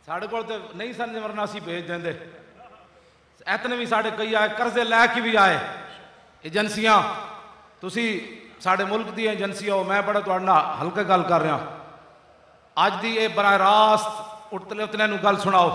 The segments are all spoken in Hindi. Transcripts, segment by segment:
साढ़े को नहीं सन वरना असी भेज देंगे। इतने भी साढ़े कई आए, कर्जे लैके भी आए। एजेंसियां तुसी साढ़े मुल्क दी एजेंसी हो, मैं बड़ा तुहाडे नाल हल्के गल कर रहा। अज दी ये बराह रास्त उठतले उतने गल सुनाओ।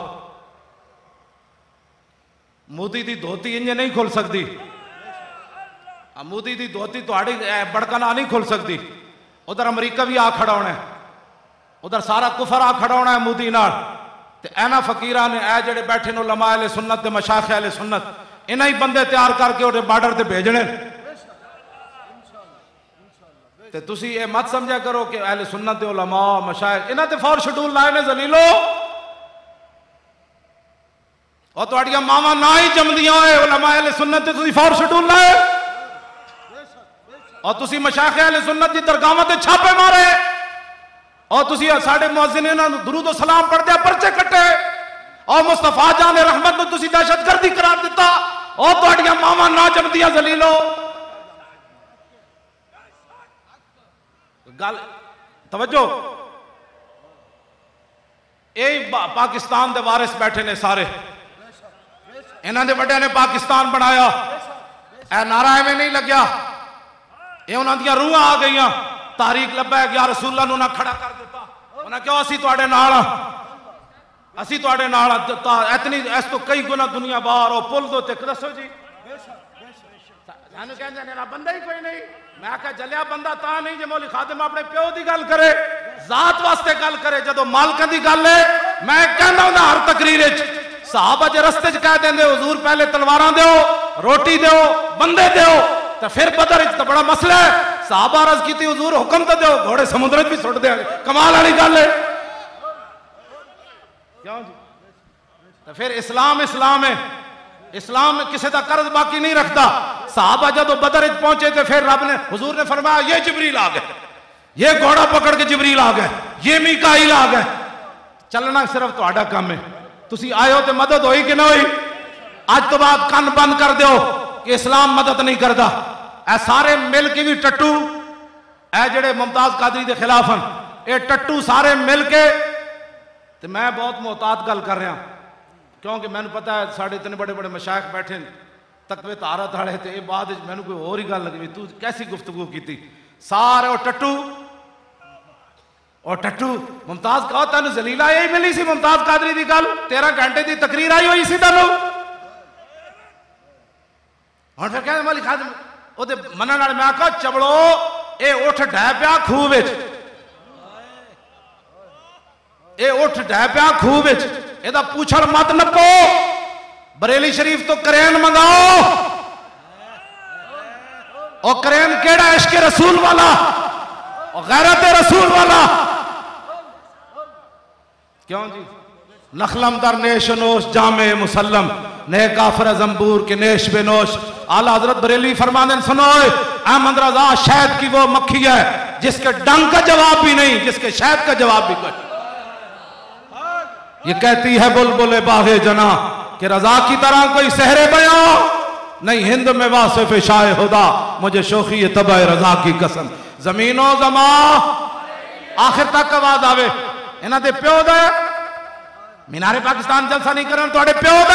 मोदी दी धोती इंज नहीं खुल सकती, मोदी दी धोती तुहाडी बड़का नाल नहीं खुल सकती। उधर अमरीका भी आ खड़ा होना है, उधर सारा कुफर आ खड़ा होना है मोदी नाल। ते एना फकीरां ने ए जेड़े बैठे नो उलमा अहले सुन्नत ते मशाइख अहले सुन्नत, इन्हां ही बंदे तैयार करके उहदे बार्डर ते भेजने। ते तुसी ये मत समझा करो कि अहले सुन्नत दे उलमा मशाइख इन्हां ते फौर शेड्यूल लाए ने जलीलो। और तुहाडियां मावां ना ही जमदियां होए उलमा अहले सुन्नत ते तुसी फौर शेड्यूल लाए, और तुसी मशाइख अहले सुन्नत दी दरगाहां ते छापे मारे, और तुसी साडे मुअज्जिन इन्हां नूं दुरूद व सलाम पढ़दे पर्चे कट्टे, और मुस्तफा जान रहमत नूं तुसी दहशतगर्दी करार दिता। और तुहाडियां मावां ना जमदियां जलीलो। गल तवज्जो, यही पाकिस्तान दे वारिस बैठे ने सारे, इन्हां दे वड्डियां ने पाकिस्तान बनाया। ए नारा एवें नहीं लग्या, ये उन्हां दियां रूहां आ गईयां। तारीख लब्बैक या रसूलुल्लाह नूं ना खड़ा कर दिता। उन्हें क्यों असी तुहाडे नाल, असी तुहाडे नाल। इतनी इस तो कई गुना दुनिया बाहर हो पुल दो ते दसो जी सानू कहंदे ने बंदा ही कोई नहीं। मैं आख्या जलिया बंदा ता नहीं जे मौली खादिम अपने प्यो की गल करे, जात वास्ते गल करे। जदों मालकां दी गल है, मैं कहना हुंदा हर तकरीर च साहबा जे रस्ते च कह देंदे हुजूर पहले तलवारां दो, रोटी दो, बंदे दो, तो फिर बदर तो बड़ा मसला है। साहबा अर्ज की हुजूर हुक्म तो दो, घोड़े समुद्र भी सुट देंगे। कमाल वाली गल है क्यों जी? तो फिर इस्लाम इस्लाम है, इस्लाम किसी का कर्ज बाकी नहीं रखता। साहबा जब बदर पहुंचे तो फिर रब ने हुजूर ने फरमाया ये जिब्रील आ गए, ये घोड़ा पकड़ के जिब्रील आ गए, ये मीकाईल आ गए। चलना सिर्फ तुहाडा काम है। तुसी आए हो तो मदद होई कि ना होई? आज तो बाद कान बंद कर दो कि इस्लाम मदद नहीं करता। ए सारे मिल के भी टट्टू, ए जेड़े मुमताज कादरी के खिलाफ हैं, ये टट्टू सारे मिल के। तो मैं बहुत मोहतात गल कर रहा क्योंकि मैंने पता है साढ़े इतने बड़े बड़े मशाइख बैठे तकवे तारत वाले, तो ये बाद मैंने कोई होर ही गल लगी तू कैसी गुफ्तगू की। सारे वो टट्टू, और टट्टू मुमताज कहो तेन जलीला यही मिली सी मुमताज कादरी की गल, 13 घंटे की तकरीर आई हुई सी तेनों। और फिर कहते मौली खादिम ओदे मनन वाले, मैं आखा चबड़ो ये उठ ढह पिया खूह विच, ये उठ ढह पिया खूह विच, एदा पूछड़ मत नपो। बरेली शरीफ तो करेन मंगाओ, और करेन केड़ा? इश्क रसूल वाला और गैरत रसूल वाला। क्यों जी? नखलम दर नेश नोश जामे मुसल्लम, ने काफर जंबूर के नेश बेनोश। आला हजरत बरेली फरमाने सुनो, अहमद रजा शहद की वो मक्खी है जिसके डंग का जवाब भी नहीं, जिसके शहद का जवाब भी कुछ। ये कहती है बुलबुल बाहे जना कि रजा की तरह कोई सहरे बयां नहीं, हिंद में वासिफ शाह खुदा मुझे शोखी तबा रजा की कसम। जमीनो जमा आखिर तक आवाज आवे इन्हां दे प्यो दा। मीनारे पाकिस्तान जलसा नहीं करन तुहाडे प्यो दा।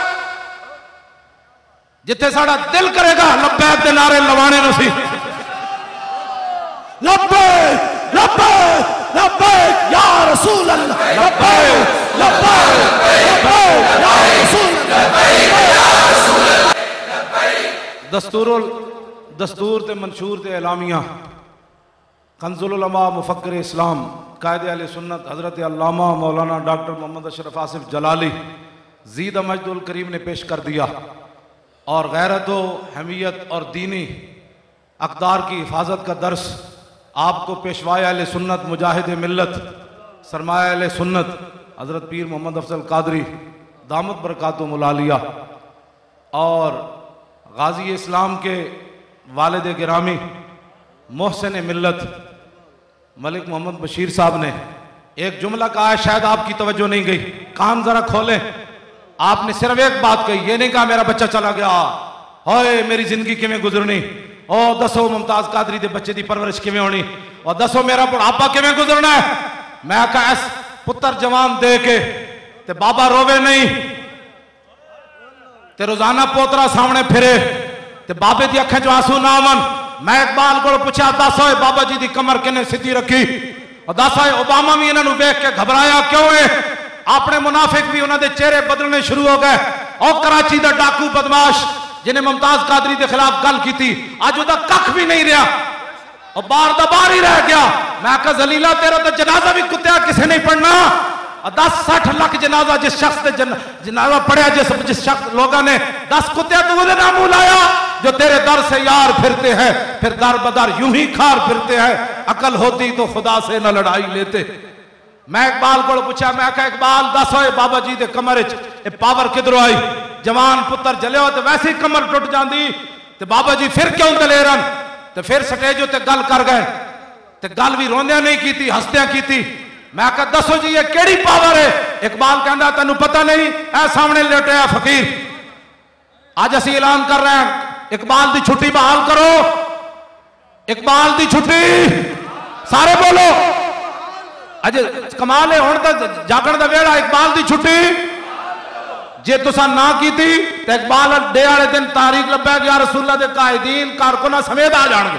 जिथे साड़ा दिल करेगा लब्बैक दे नारे लवाने नसी। लब्बैक लब्बैक लब्बैक या रसूल अल्लाह, लब्बैक लब्बैक लब्बैक या रसूल अल्लाह। दस्तूर ते मंशूर ते एलामिया कंजुल उलमा मुफक्किर इस्लाम कायदे अहले सुन्नत हजरत अल्लामा मौलाना डॉक्टर मोहम्मद अशरफ आसिफ जलाली जीद मजदुल करीम ने पेश कर दिया। और गैरत हमीयत और दीनी अक़दार की हिफाजत का दर्स आपको पेशवाए अहले सुन्नत मुजाहिद मिल्लत सरमाया अहले सुन्नत हजरत पीर मोहम्मद अफजल कादरी दामत बरकातुहुल आलिया और गाजी इस्लाम के वालिद गिरामी मोहसिन मिल्लत मलिक मोहम्मद बशीर साहब ने एक जुमला कहा है, शायद आपकी तवज्जो नहीं गई, कान जरा खोलें। आपने सिर्फ एक बात कही, ये नहीं कहा मेरा बच्चा चला गया, होए मेरी जिंदगी किमें गुजरनी, और दसो मुमताज कादरी के बच्चे की परवरिश किमें होनी, और दसो मेरा बुढ़ापा किमें गुजरना है। मैं कहा पुत्र जवान दे के ते बाबा रोवे नहीं, ते रोजाना पोतरा सामने फिरे ते बाबे दी अखां चो आंसू ना आवन। मैं इकबाल को पूछा, दस होए बाबा जी दी कमर किने सीधी रखी, और दस होए ओबामा भी इन्होंने वेख के घबराया क्यों है? अपने मुनाफिक भी उन्होंने चेहरे बदलने शुरू हो गए। और कराची दा डाकू बदमाश जिन्हें मुमताज कादरी के खिलाफ गल की थी, अज उहदा कख भी नहीं रहा, और बाहर दा बाहर ही रह गया। मैं कहा जलीला तेरा तो जनाजा भी कुत्तिया किसी नहीं पढ़ना। 10-60 लाख जनाजा जिस शख्स ने जनाजा पढ़िया, जिस शख्स लोगों ने 10 कुत्तिया तो वो नाम लाया जो तेरे दर से यार फिरते हैं, फिर दर बदर यूं ही खार फिरते हैं। अकल होती तो खुदा से न लड़ाई लेते। मैं इकबाल को पूछा, मैं कहा इकबाल दस होए बाबा जी के कमर च पावर किधरों आई? जवान पुत्र जले हो तो वैसे ही कमर टुट जाती, तो बाबा जी फिर क्यों दलेरन? तो फिर स्टेज उत्ते गल कर गए, तो गल भी रोंदिया नहीं की, हसदिया की। मैं कहा दसो जी ये केड़ी पावर है? इकबाल कहता तेन पता नहीं, ऐ सामने लेटिया फकीर। आज असी ऐलान कर रहे हैं इकबाल की छुट्टी बहाल करो, इकबाल की छुट्टी सारे बोलो। अज कमाल है, हुण तक जागण का वेड़ा, इकबाल की छुट्टी जे तुसा ना की तो इकबाल डे वाले दिन तारीख लभा गया रसूला के कायदीन कारकुना समेत आ जाएंगे।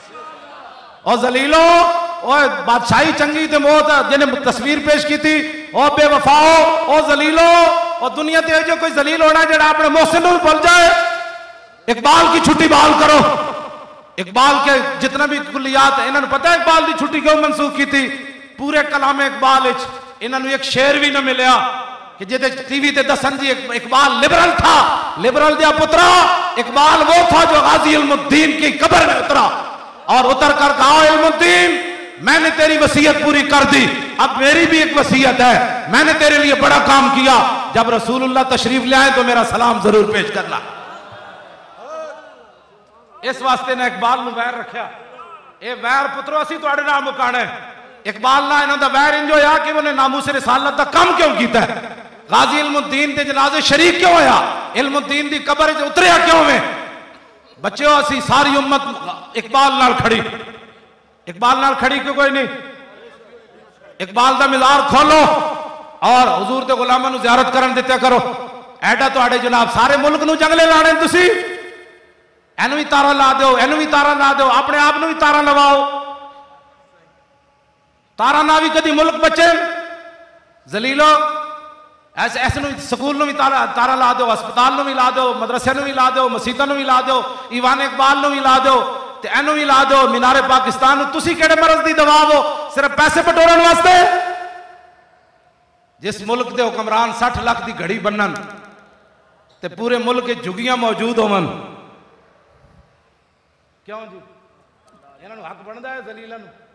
और जलीलो और बादशाही चंगी ते मौत जिन्हें तस्वीर पेश की थी, और बेवफाओ और जलीलो, और दुनिया ते जो कोई जलील होना जो अपने मोहसिन भूल जाए। इकबाल की छुट्टी बहाल करो। इकबाल के जितना भी कुलियात है इन्होंने पता है इकबाल की छुट्टी क्यों मनसूख की थी? पूरे कलाम इकबाल इन्होंने एक शेर भी न मिलया कि जिसे टीवी ते दसन जी इकबाल लिबरल था, लिबरल दिया पुत्रा इकबाल वो था जो गाजी इल्मुद्दीन की कब्र में उतरा और उतर कर कहा इल्मुद्दीन मैंने तेरी वसीयत पूरी कर दी, अब मेरी भी एक वसीयत है, मैंने तेरे लिए बड़ा काम किया, जब रसूलुल्लाह तशरीफ ले आए तो मेरा सलाम जरूर पेश करना। इस वास्ते ने इकबाल नूं वैर रखा। ये वैर पुत्रो असी तुहाडे नाल मुकाना है। इकबाल ना इन्हों का वैर इंज होया कि उन्हें नामूस रिसालत का काम क्यों किया? गाजी इल्मुद्दीन के जनाजे शरीक क्यों होया? इल्मुद्दीन की कब्र च उतरिया क्यों है? बच्चों असी सारी उम्मत इकबाल नाल खड़ी, इकबाल नाल खड़ी क्यों कोई नहीं? इकबाल का मिज़ार खोलो और हुजूर के गुलामां नूं ज़ियारत करन दित्या करो। ऐडा तुहाडे जनाब सारे मुल्क नूं जंगले लाने तुसी, एनू भी तारा ला दो, एनू भी तारा ला दो, अपने आप नूं भी तारा लवाओ। तारा ना भी कभी मुल्क बचे जलीलो, ऐसे ऐसे स्कूल भी तारा ला दो, अस्पताल भी ला दो, मदरसे भी ला दो, मसीतां भी ला दो, ईवान इकबाल भी ला दो, ते एनू भी ला दो, मीनारे पाकिस्तान। तुसी केड़े मरज की दवा हो? सिर्फ पैसे बटोरन वास्ते? जिस मुल्क के हुक्मरान 60 लाख की घड़ी बनन ते पूरे मुल्क के झुगियां मौजूद होवन, क्यों जी इन्होंने हक बनता है जलीलन?